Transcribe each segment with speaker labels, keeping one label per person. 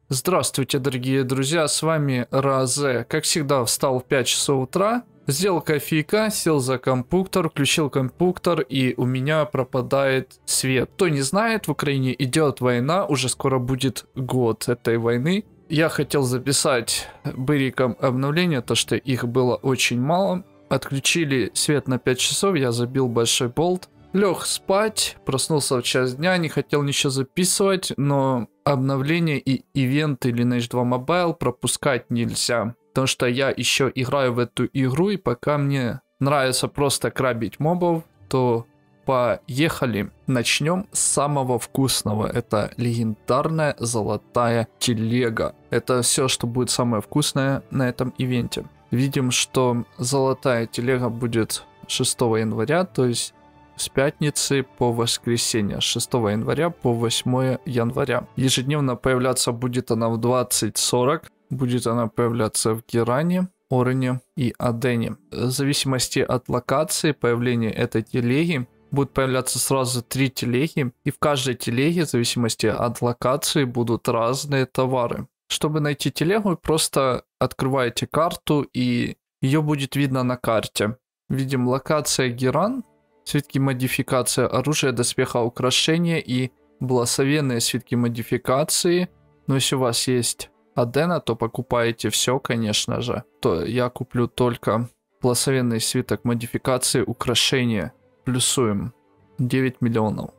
Speaker 1: Здравствуйте, дорогие друзья, с вами Разе. Как всегда, встал в 5 часов утра, сделал кофейка, сел за компьютер, включил компьютер, и у меня пропадает свет. Кто не знает, в Украине идет война, уже скоро будет год этой войны. Я хотел записать быриком обновление, то что их было очень мало. Отключили свет на 5 часов, я забил большой болт. Лег спать, проснулся в час дня, не хотел ничего записывать, но обновления и ивенты Lineage 2 Mobile пропускать нельзя. Потому что я еще играю в эту игру, и пока мне нравится просто крабить мобов, то поехали. Начнем с самого вкусного. Это легендарная золотая телега. Это все, что будет самое вкусное на этом ивенте. Видим, что золотая телега будет 6 января, то есть с пятницы по воскресенье, с 6 января по 8 января. Ежедневно появляться будет она в 20:40. Будет она появляться в Геране, Орене и Адене. В зависимости от локации появления этой телеги будут появляться сразу 3 телеги. И в каждой телеге, в зависимости от локации, будут разные товары. Чтобы найти телегу, просто открываете карту, и ее будет видно на карте. Видим локация Геран. Свитки модификации оружия, доспеха, украшения и благословенные свитки модификации. Но если у вас есть Адена, то покупаете все, конечно же. То я куплю только благословенный свиток модификации, украшения. Плюсуем 9 миллионов.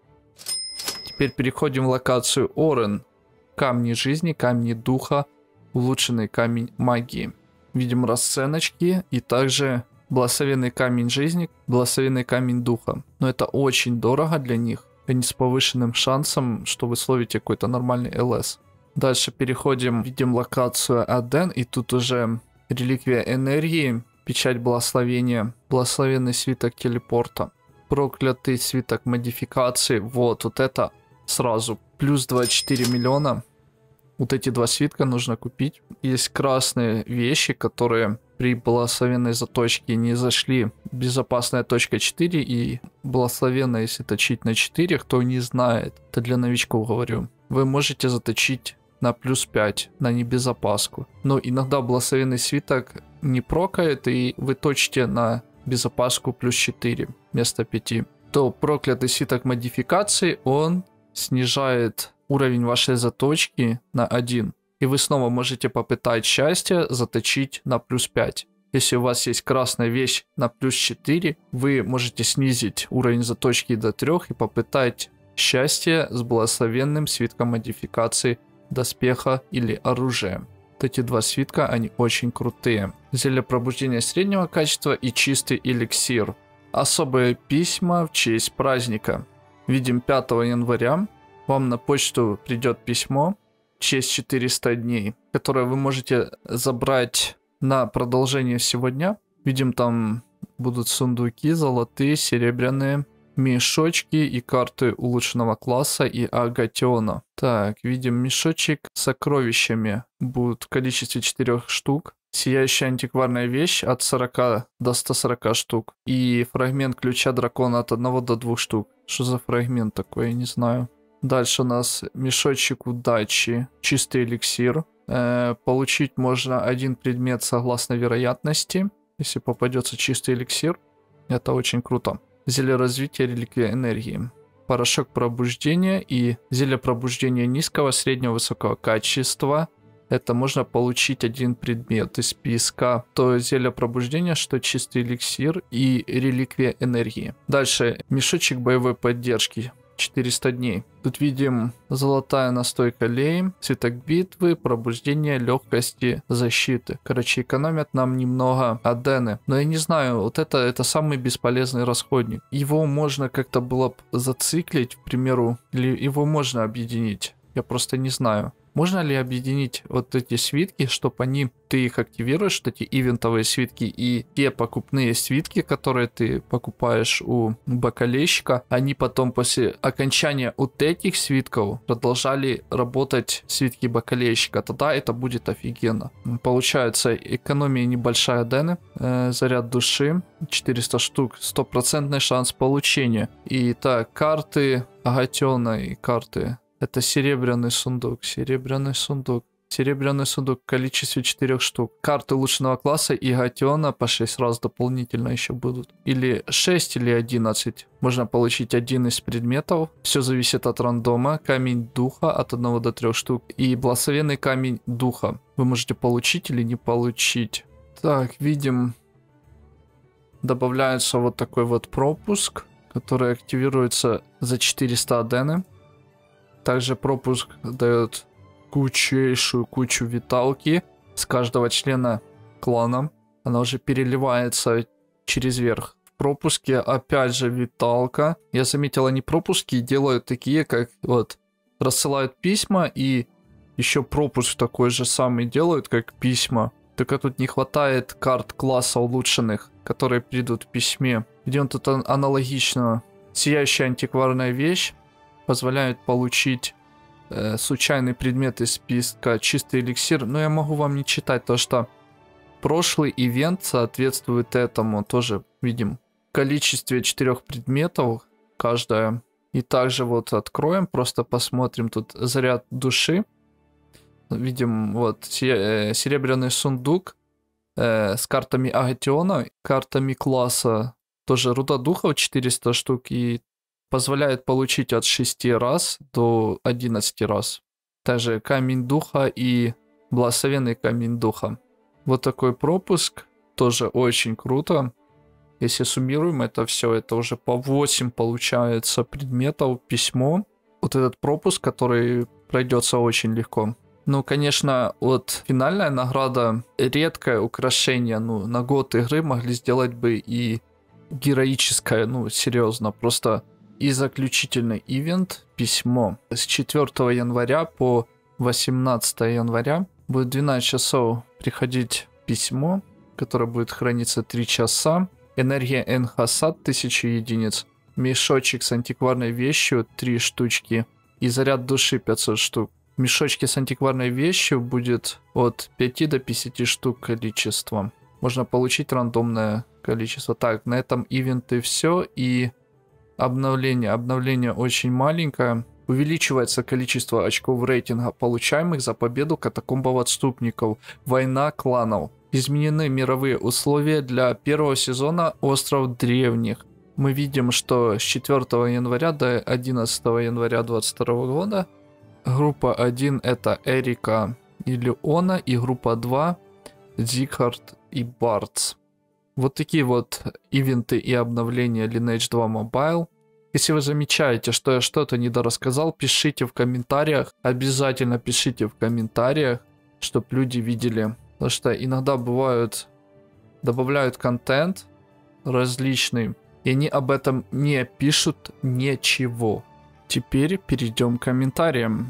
Speaker 1: Теперь переходим в локацию Орен. Камни жизни, камни духа, улучшенный камень магии. Видим расценочки и также благословенный камень жизни, благословенный камень духа. Но это очень дорого для них. Они с повышенным шансом, что вы словите какой-то нормальный ЛС. Дальше переходим, видим локацию Аден, и тут уже реликвия энергии, печать благословения, благословенный свиток телепорта, проклятый свиток модификации. Вот это сразу плюс 24 миллиона. Вот эти два свитка нужно купить. Есть красные вещи, которые при благословенной заточке не зашли. Безопасная точка 4 и благословенная, если точить на 4, кто не знает, это для новичков говорю. Вы можете заточить на плюс 5, на небезопаску. Но иногда благословенный свиток не прокает, и вы точите на безопаску плюс 4 вместо 5. То проклятый свиток модификации, он снижает уровень вашей заточки на 1. И вы снова можете попытать счастье заточить на плюс 5. Если у вас есть красная вещь на плюс 4, вы можете снизить уровень заточки до 3 и попытать счастье с благословенным свитком модификации доспеха или оружия. Вот эти два свитка, они очень крутые. Зелье пробуждения среднего качества и чистый эликсир. Особые письма в честь праздника. Видим 5 января. Вам на почту придет письмо в честь 400 дней, которое вы можете забрать на продолжение всего дня. Видим, там будут сундуки золотые, серебряные, мешочки и карты улучшенного класса и агатиона. Так, видим мешочек с сокровищами. Будут в количестве 4 штук. Сияющая антикварная вещь от 40 до 140 штук. И фрагмент ключа дракона от 1 до 2 штук. Что за фрагмент такой, я не знаю. Дальше у нас мешочек удачи, чистый эликсир. Получить можно 1 предмет согласно вероятности. Если попадется чистый эликсир, это очень круто. Зелье развития, реликвия энергии. Порошок пробуждения и зелье пробуждения низкого, среднего, высокого качества. Это можно получить 1 предмет из списка. То зелье пробуждения, что чистый эликсир и реликвия энергии. Дальше мешочек боевой поддержки. 400 дней. Тут видим золотая настойка лей, цветок битвы, пробуждение, легкости, защиты. Короче, экономят нам немного Адены. Но я не знаю, вот это самый бесполезный расходник. Его можно как-то было зациклить, к примеру, или его можно объединить. Я просто не знаю. Можно ли объединить вот эти свитки, чтобы ты их активируешь, эти ивентовые свитки, и те покупные свитки, которые ты покупаешь у бакалейщика, они потом после окончания вот этих свитков продолжали работать свитки бакалейщика. Тогда это будет офигенно. Получается экономия небольшая Адены, заряд души, 400 штук, 100% шанс получения. И так, карты агатиона и карты Это серебряный сундук, серебряный сундук. Серебряный сундук в количестве 4 штук. Карты улучшенного класса и Гатиона по 6 раз дополнительно еще будут. Или 6, или 11. Можно получить один из предметов. Все зависит от рандома. Камень духа от 1 до 3 штук. И благословенный камень духа. Вы можете получить или не получить. Так, видим. Добавляется вот такой вот пропуск, который активируется за 400 адены. Также пропуск дает кучу виталки с каждого члена клана. Она уже переливается через верх. В пропуске опять же виталка. Я заметил, они пропуски делают такие, как вот рассылают письма, и еще пропуск такой же самый делают, как письма. Только тут не хватает карт класса улучшенных, которые придут в письме. Идем тут аналогично. Сияющая антикварная вещь позволяет получить случайный предмет из списка чистый эликсир. Но я могу вам не читать, то что прошлый ивент соответствует этому. Тоже видим в количестве 4 предметов каждая. И также вот откроем, просто посмотрим. Тут заряд души. Видим вот серебряный сундук с картами Агатиона, картами класса. Тоже руда духов 400 штук и позволяет получить от 6 раз до 11 раз. Также камень духа и благословенный камень духа. Вот такой пропуск. Тоже очень круто. Если суммируем это все, это уже по 8 получается предметов, письмо. Вот этот пропуск, который пройдется очень легко. Ну, конечно, вот финальная награда, редкое украшение, ну, на год игры могли сделать бы и героическое, ну, серьезно, просто и заключительный ивент, письмо. С 4 января по 18 января будет 12 часов приходить письмо, которое будет храниться 3 часа. Энергия Энхасад 1000 единиц. Мешочек с антикварной вещью 3 штучки. И заряд души 500 штук. В мешочке с антикварной вещью будет от 5 до 50 штук количество. Можно получить рандомное количество. Так, на этом ивенты все. И обновление. Обновление очень маленькое. Увеличивается количество очков рейтинга, получаемых за победу катакомбов отступников. Война кланов. Изменены мировые условия для первого сезона Остров Древних. Мы видим, что с 4 января до 11 января 2022 года группа 1 это Эрика и Леона, и группа 2 Зикхард и Бардс. Вот такие вот ивенты и обновления Lineage 2 Mobile. Если вы замечаете, что я что-то недорассказал, пишите в комментариях. Обязательно пишите в комментариях, чтобы люди видели. Потому что иногда бывают, добавляют контент различный, и они об этом не пишут ничего. Теперь перейдем к комментариям.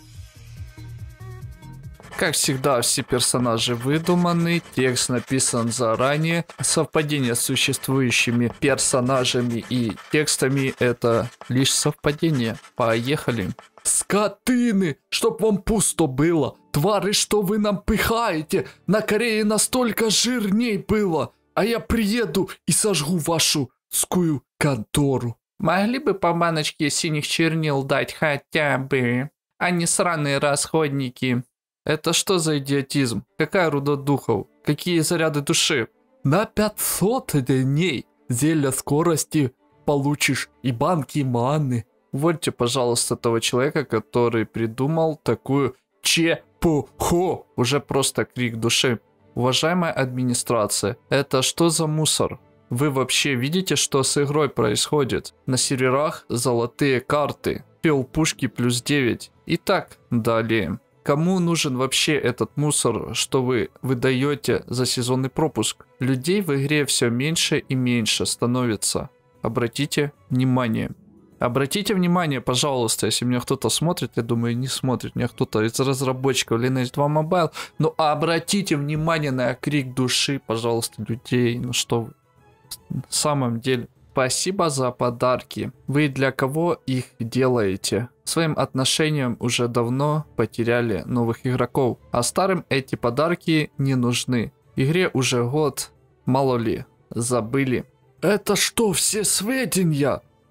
Speaker 1: Как всегда, все персонажи выдуманы, текст написан заранее. Совпадение с существующими персонажами и текстами — это лишь совпадение. Поехали. Скотины, чтоб вам пусто было. Твари, что вы нам пихаете. На Корее настолько жирней было. А я приеду и сожгу вашу скую контору. Могли бы по баночке синих чернил дать хотя бы, а не сраные расходники. Это что за идиотизм? Какая руда духов? Какие заряды души? На 500 дней зелья скорости получишь и банки маны. Увольте, пожалуйста, того человека, который придумал такую чепуху. Уже просто крик души. Уважаемая администрация, это что за мусор? Вы вообще видите, что с игрой происходит? На серверах золотые карты. Пил пушки плюс 9. Итак, далее. Кому нужен вообще этот мусор, что вы выдаете за сезонный пропуск? Людей в игре все меньше и меньше становится. Обратите внимание. Обратите внимание, пожалуйста, если меня кто-то смотрит, я думаю, не смотрит меня кто-то из разработчиков Lineage 2 Mobile, но обратите внимание на крик души, пожалуйста, людей. Ну что вы, в самом деле. Спасибо за подарки. Вы для кого их делаете? Своим отношением уже давно потеряли новых игроков, а старым эти подарки не нужны. Игре уже год, мало ли, забыли. Это что, все сведения?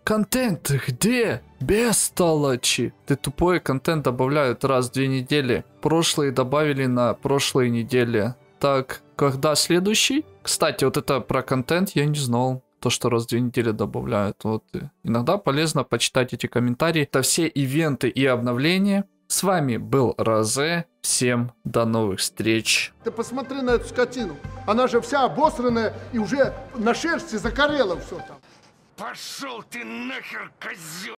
Speaker 1: контент где? Бестолочи. Ты тупой, контент добавляют раз в 2 недели. Прошлые добавили на прошлой неделе. Так, когда следующий? Кстати, вот это про контент я не знал. То, что раз в 2 недели добавляют. Вот. Иногда полезно почитать эти комментарии. Это все ивенты и обновления. С вами был Розе. Всем до новых встреч.
Speaker 2: Ты посмотри на эту скотину. Она же вся обосранная и уже на шерсти закорела все там.
Speaker 3: Пошел ты нахер, козел!